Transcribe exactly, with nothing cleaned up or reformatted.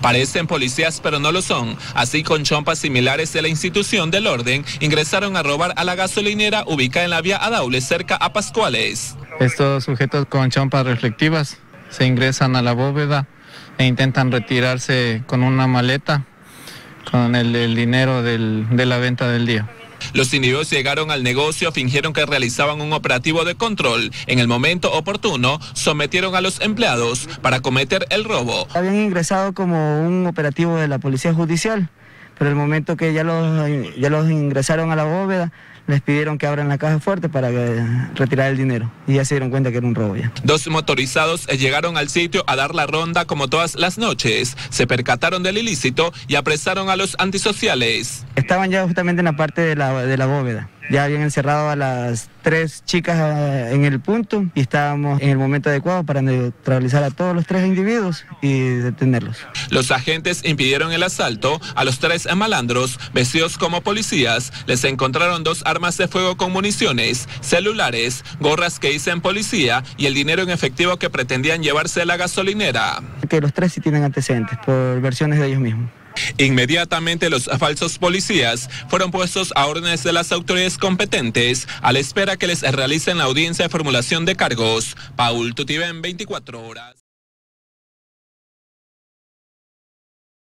Parecen policías pero no lo son. Así, con chompas similares de la institución del orden, ingresaron a robar a la gasolinera ubicada en la vía Adaule, cerca a Pascuales. Estos sujetos con chompas reflectivas se ingresan a la bóveda e intentan retirarse con una maleta con el, el dinero del, de la venta del día. Los individuos llegaron al negocio, fingieron que realizaban un operativo de control. En el momento oportuno, sometieron a los empleados para cometer el robo. Habían ingresado como un operativo de la Policía Judicial, pero el momento que ya los, ya los ingresaron a la bóveda, les pidieron que abran la caja fuerte para retirar el dinero y ya se dieron cuenta que era un robo ya. Dos motorizados llegaron al sitio a dar la ronda como todas las noches. Se percataron del ilícito y apresaron a los antisociales. Estaban ya justamente en la parte de la, de la bóveda. Ya habían encerrado a las tres chicas en el punto y estábamos en el momento adecuado para neutralizar a todos los tres individuos y detenerlos. Los agentes impidieron el asalto. A los tres malandros, vestidos como policías, les encontraron dos armas de fuego con municiones, celulares, gorras que dicen policía y el dinero en efectivo que pretendían llevarse a la gasolinera. Que los tres sí tienen antecedentes por versiones de ellos mismos. Inmediatamente los falsos policías fueron puestos a órdenes de las autoridades competentes a la espera que les realicen la audiencia de formulación de cargos. Paul Tutibén, veinticuatro horas.